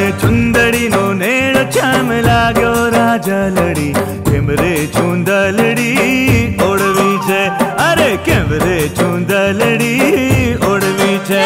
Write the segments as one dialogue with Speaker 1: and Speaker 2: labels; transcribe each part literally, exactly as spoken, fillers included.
Speaker 1: चुंदड़ी no नेड़ चाम लाग्यो राजा लड़ी केमरे चुंदलड़ी ओढ़वी छे अरे केमरे चुंदलड़ी ओढ़वी छे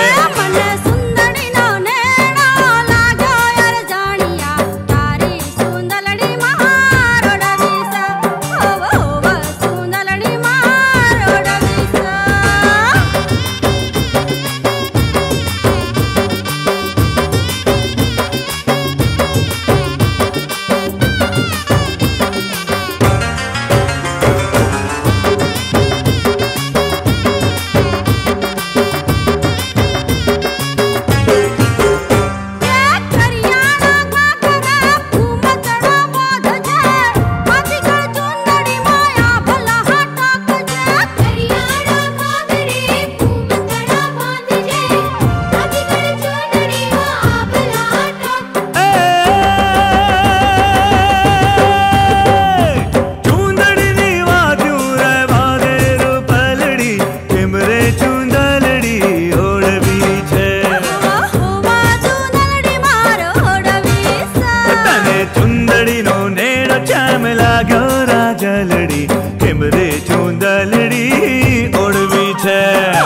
Speaker 1: लड़ी केमरे चुंदलड़ी ओढ़वी छे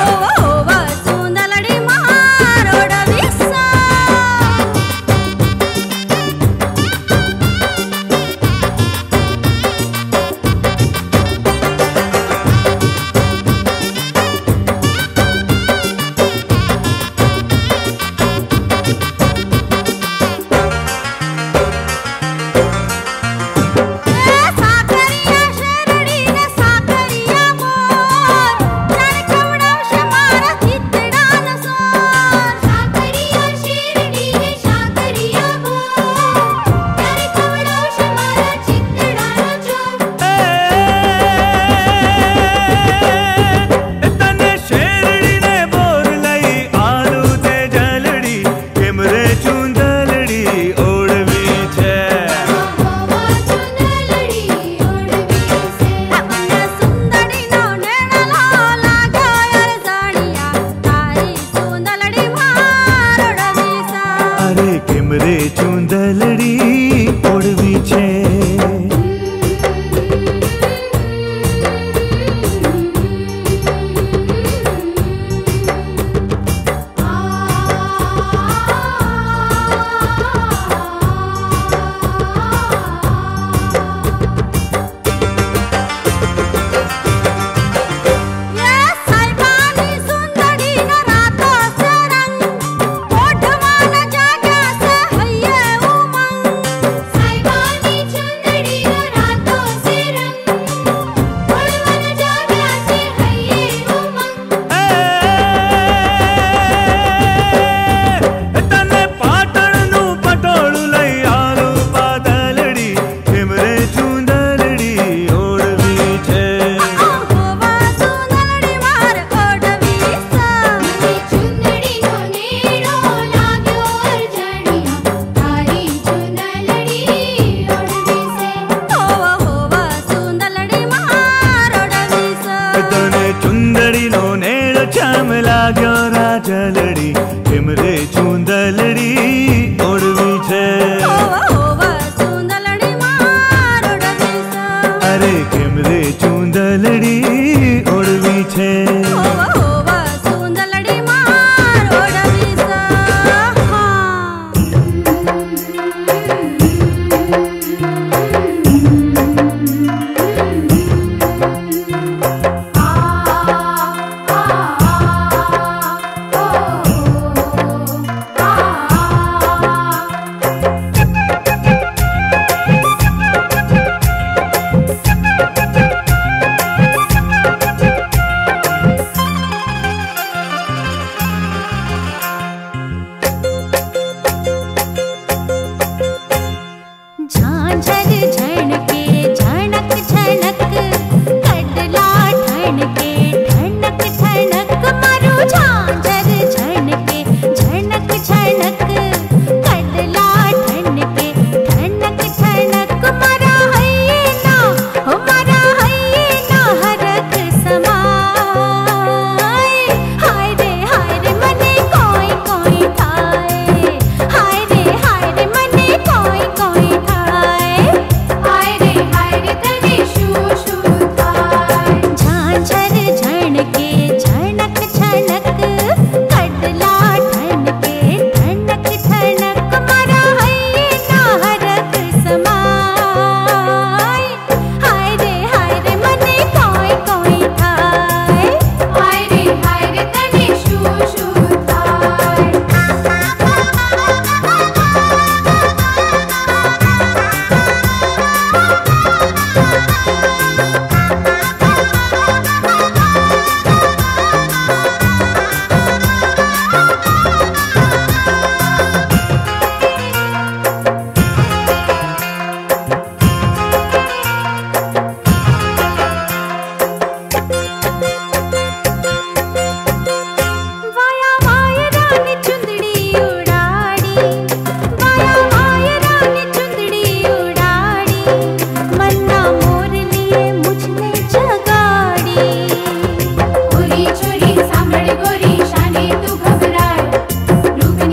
Speaker 1: केमरे चुंदलड़ी ओढ़वी छे
Speaker 2: साकरिया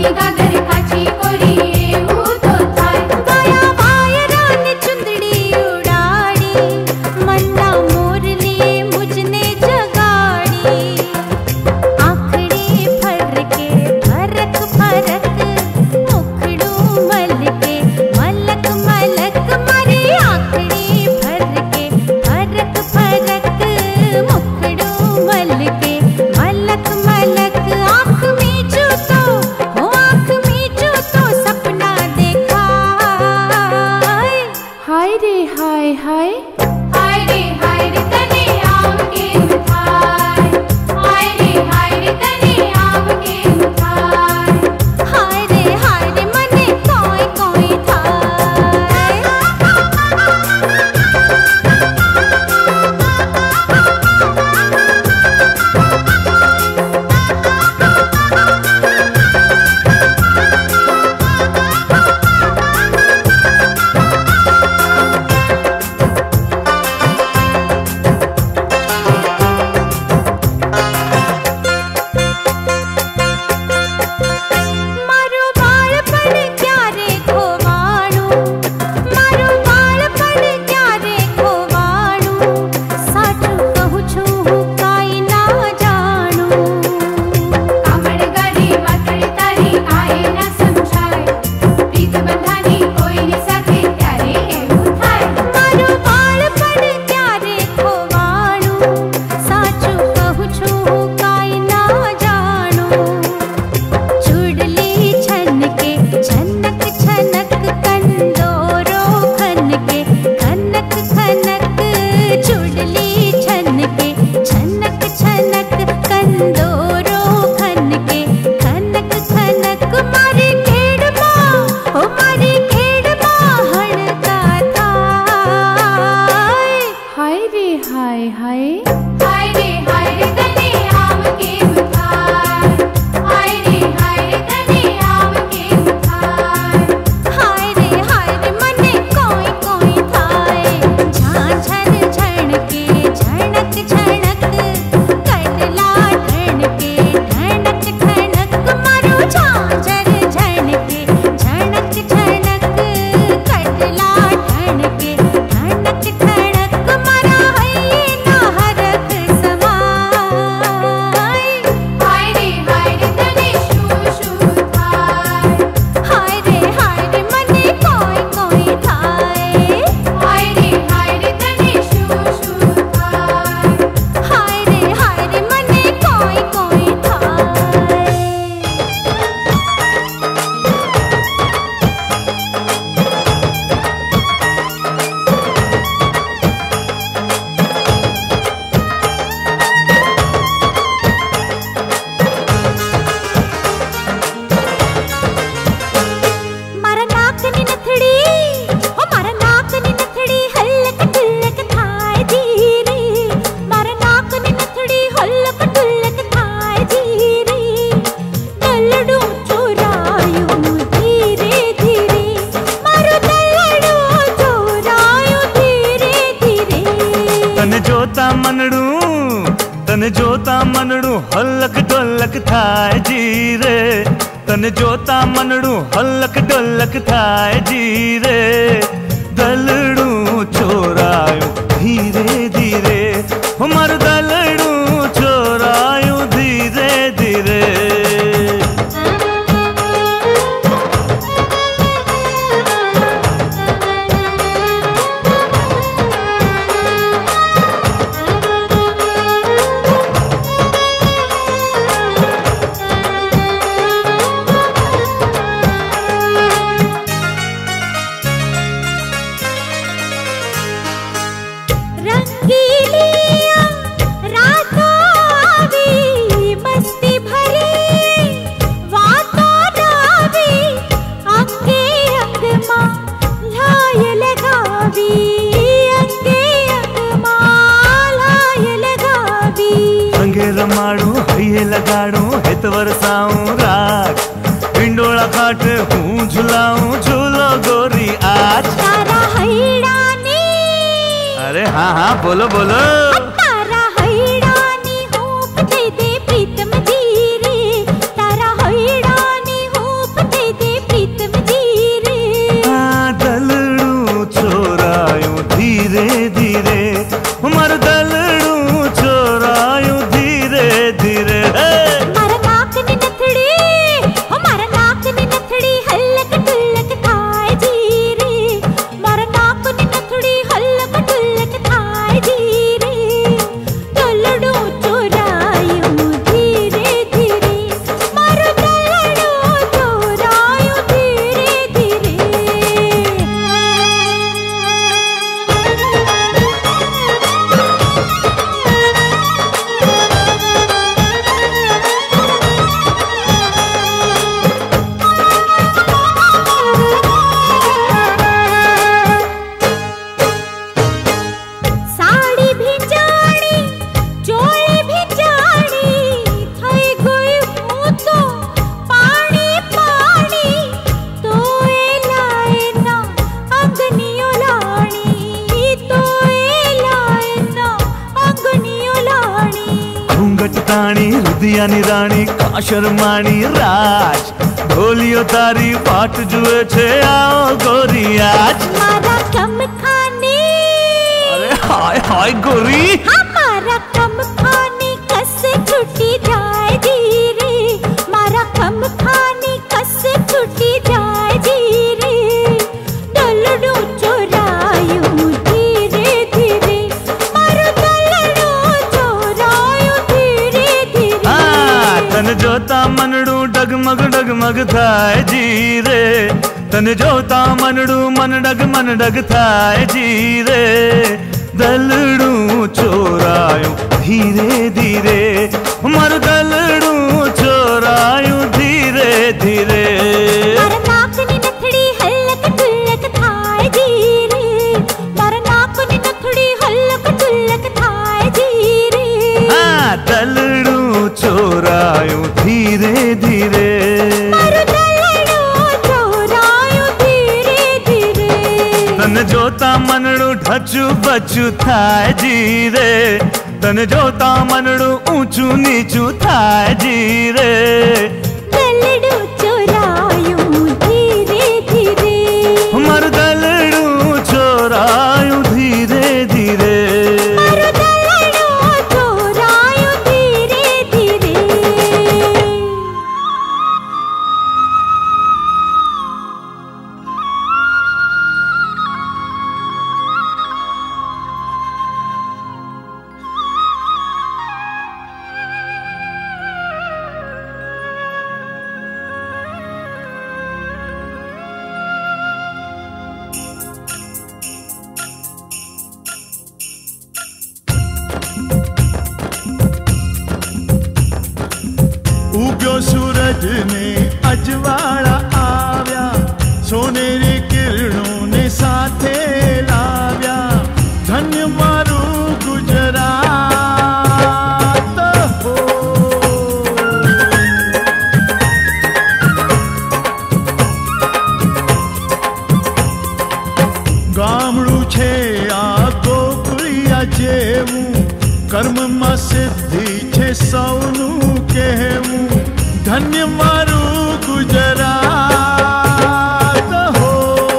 Speaker 1: तन जोता मनड़ू हलक ढोलक थाय जी रे, तन जोता मनड़ू हलक ढोलक थाय जी रे। दलड़ू छोरायो धीरे धीरे, हमार दलड़ू छोरायो धीरे धीरे। रमाड़ू हये लगाड़ू हित वरसाऊं राग, पिंडोला खाट हूँ झुलाऊं झूलो गोरी आज।
Speaker 2: तारा हैरानी,
Speaker 1: अरे हाँ हाँ बोलो बोलो।
Speaker 2: तारा हैरानी हूँ दे दे प्रीतम जी रे, तारा हैरानी हूँ
Speaker 1: રાણી રુધિયાની રાણી કાશરમાણી રાજ ઢોલિયો તારી વાટ જુએ છે આવો ગોરી આજ
Speaker 2: મારા કમ ખાને
Speaker 1: અરે હાય હાય ગોરી
Speaker 2: હા મારા કમ ખાને કસે છૂટી જાય ધીરે મારા કમ ખાને કસે છૂટી જાય ધીરે દલડું ચોરાયું ધીરે ધીરે મારું દલડું ચોરાયું ધીરે ધીરે
Speaker 1: હા તને જોતા મનડું ડગમગ ડગમગ થાય જી રે તને જોતા મનડું મન ડગ મન ડગ થાય જી રે દલડું ચોરાયું ધીરે ધીરે મારું દલડું ચોરાયું ધીરે ધીરે
Speaker 2: મારા નાકની નથડી હલક ઢુલક થાય ધીરે મારા નાકની નથડી હલક ઢુલક થાય ધીરે
Speaker 1: હા દલડું ચોરાયું ધીરે ધીરે
Speaker 2: મારું દલડું ચોરાયું ધીરે ધીરે
Speaker 1: તને જોતા મનડું ઢચું બચું થાય જી રે તને જોતા મનડું ઊંચું નીચું થાય જી રે
Speaker 2: દલડું ચોરાયું ધીરે ધીરે
Speaker 1: મારું દલડું ચોરાયું ધીરે ધીરે
Speaker 2: મારું દલડું ચોરાયું ધીરે ધીરે
Speaker 3: ઉગ્યો સૂરજ ને અજવાળા આવ્યા સોનેરી કિરણો ને સાથે લાવ્યા ધન્ય મારું ગુજરાત હો ગામડું છે આ ગોકુળિયા જેવું કર્મમાં સિદ્ધિ છે સૌનું કહેવું ધન્ય મારું ગુજરાત હો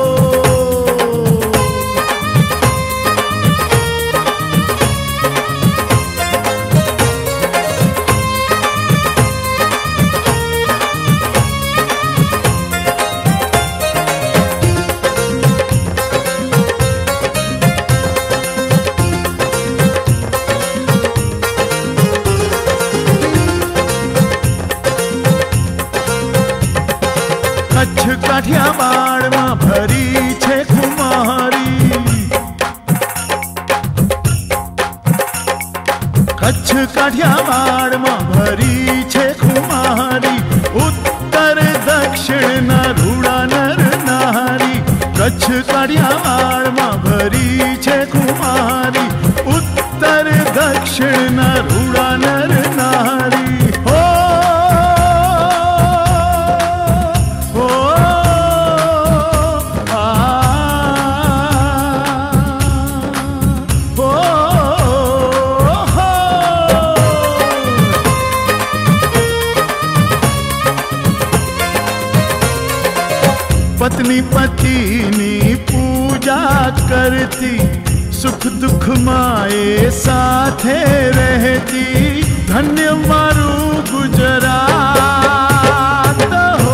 Speaker 3: કચ્છ કાઠિયાવાડમાં ભરી છે કુમારી કચ્છ કાઠિયાવાડમાં ભરી છે કુમારી ઉત્તર દક્ષિણના રૂડા નર નારી કચ્છ કાઠિયાવાડમાં ભરી છે કુમારી ઉત્તર દક્ષિણના રૂડા નર નારી હો पत्नी पतिनी पूजा करती सुख दुख माए साथे रहती धन्य मारू गुजरात हो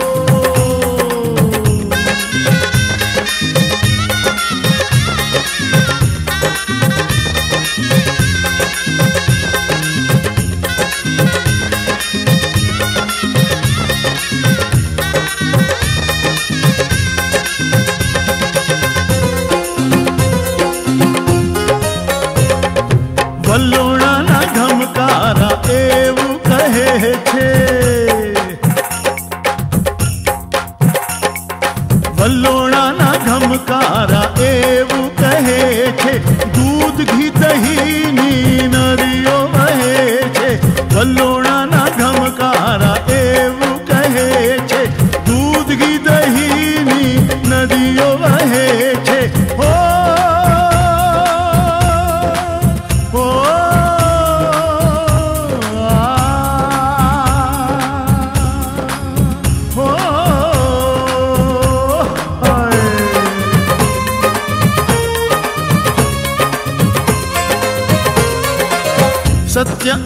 Speaker 3: વલ્લોણાના ઘમકારા એવું કહે છે વલ્લોણાના ઘમકારા એવું કહે છે દૂધ ઘી દહીંની નદીઓ વહે છે વલ્લોણાના ઘમકારા એવું કહે છે દૂધ ઘી દહીંની નદીઓ વહે છે હો હો આ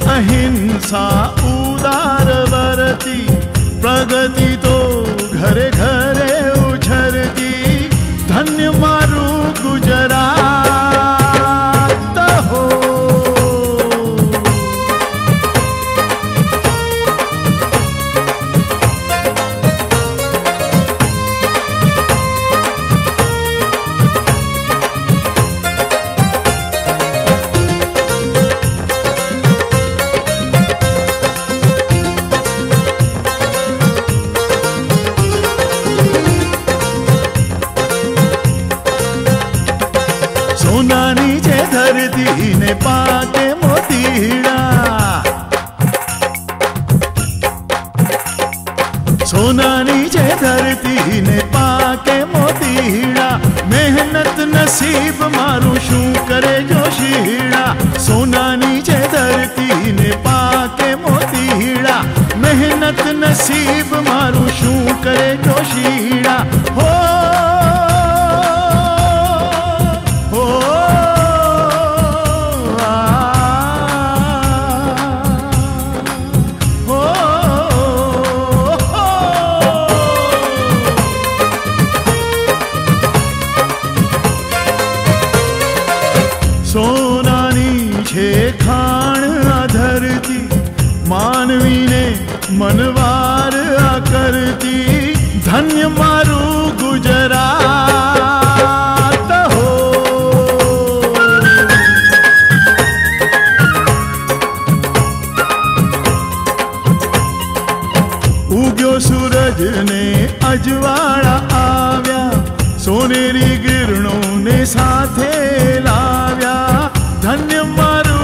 Speaker 3: अहिंसा उदार वरती, प्रगति तो घरे घरे उछरती, धन्य मारू गुजरात हो। सोनानी जे धरती ने पाके मोतीड़ा, सोनानी जे धरती ने पाके मोतीड़ा, मेहनत नसीब मारू शू करे जोशीड़ा। सोनानी जे धरती ने पाके मोतीड़ा, मेहनत नसीब मारू शू करे जोशीड़ा। हो सोनानी छे खाण आ धरती, मानवी ने मनवार आ करती, धन्य मारू गुजरात हो। उग्यो सूरज ने अजवाड़ा आव्या, सोनेरी किरणों ने साथे लाव्या, धन्य मारू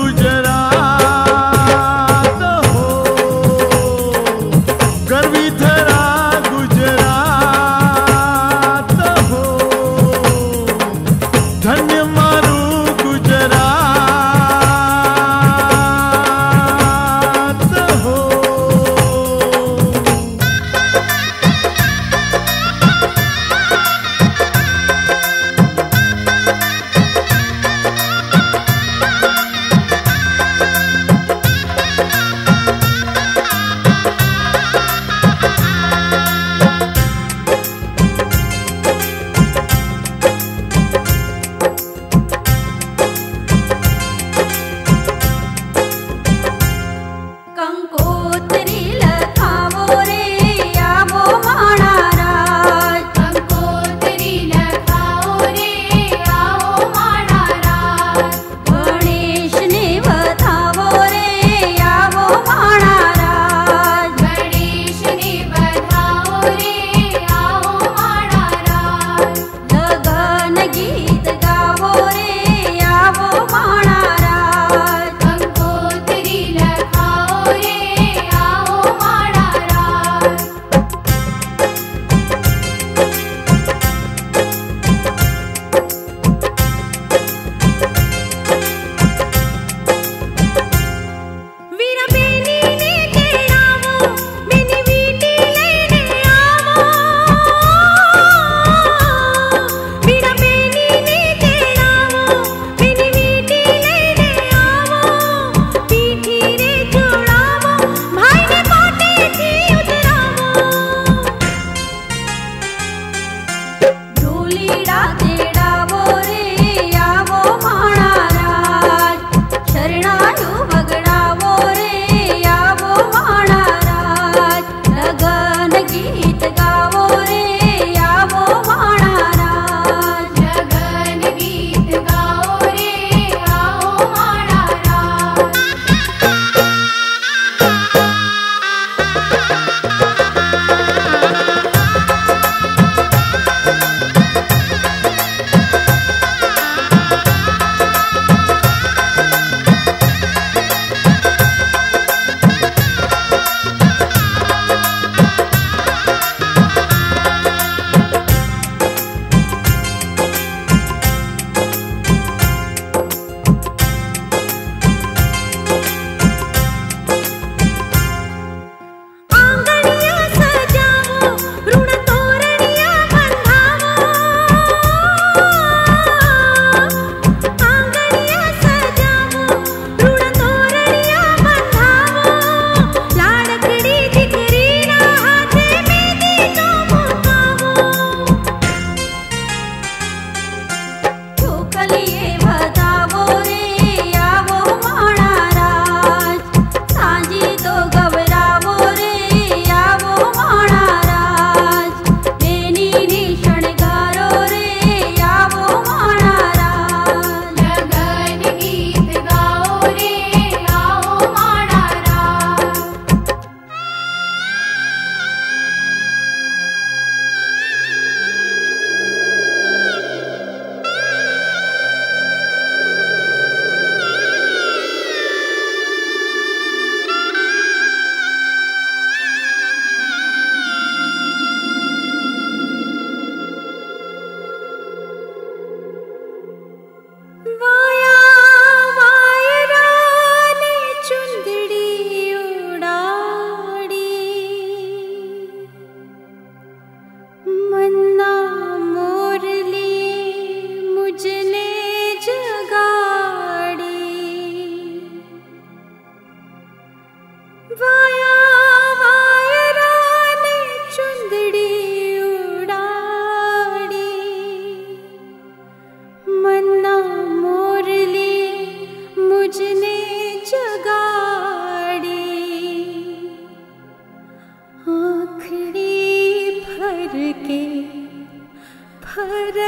Speaker 3: गुजरात हो। गर्वी थरा गुजरात हो, धन्य मारू गुजरात हो।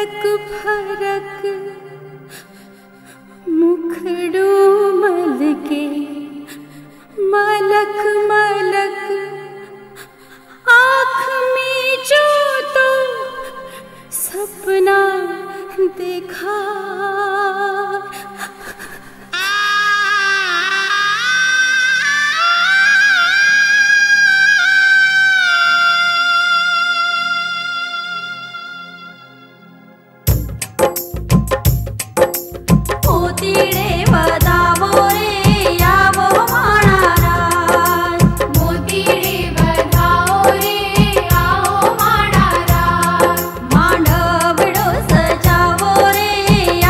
Speaker 2: फरक फरक मुखड़ो मल के मलक मलक आँख में जो तो सपना देखा। मोतीड़े बदावो रे आवो माणारा, मोतीड़े बदावो रे आवो माणारा, मांडवड़ो सजावो रे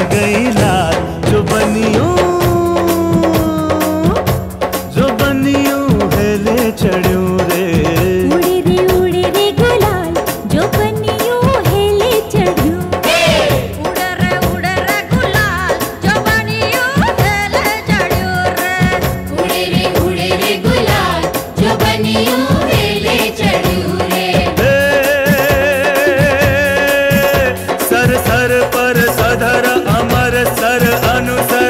Speaker 1: गई लाल जो बनियो जो बनियो हेले चढ़्यो रे।
Speaker 2: उड़े रे उड़े रे गुलाल जो बनियो हेले चढ़्यो।
Speaker 4: उड़े रे उड़े रे गुलाल जो बनियो हेले चढ़्यो रे।
Speaker 5: उड़े रे उड़े रे गुलाल जो बनियो हेले चढ़्यो रे।
Speaker 1: सर सर पर सधर अमर सर अनुसर।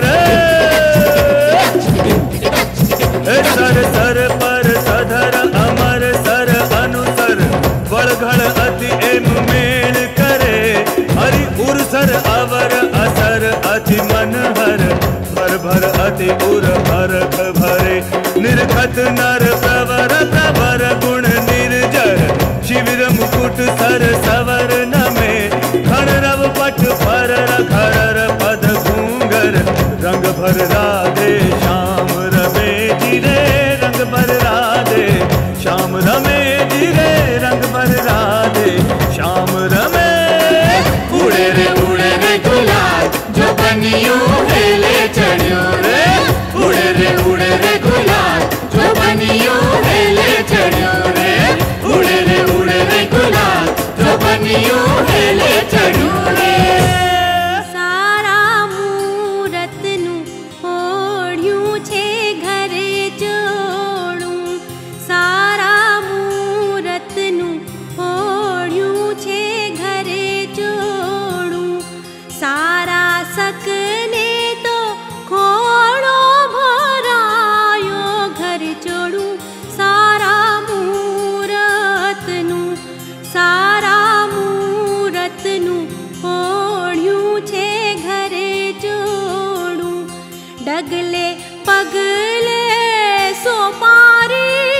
Speaker 1: सर सर पर सधर अमर सर अनुसर बड़घड़ अति एम मेल करे। हरि उर्सर अवर असर अति मनहर भर भर अति उर भरख भरे। निर्खत नर प्रवर प्रवर गुण निर्जर शिविर मुकुट सर सवर नमे। खण रव पट फर खरर पद घूंगर रंग भर राधे श्याम रमे जी रे। रंग भर राधे श्याम रमे जी रे। रंग भर राधे श्याम रमे।
Speaker 5: उड़े रे उड़े रे गुलाल जो बनियो हेले चढ़्यो रे। उड़े रे उड़े रे गुलाल जो बनियो हेले चढ़्यो रे। उड़े रे उड़े रे गुलाल जो बनियो हेले चढ़्यो रे।
Speaker 2: सारा मूरत नु ओढ़्यूं छे घरे जोड़ूं। सारा मूरत नु ओढ़्यूं छे घरे जोड़ूं। सारा सकने तो खोड़ो भरायो घर जोड़ूं। सारा मूरत नु सारा मूरत नु ओढ़्यूं छे घरे जोड़ूं। डगले पगले सोपारी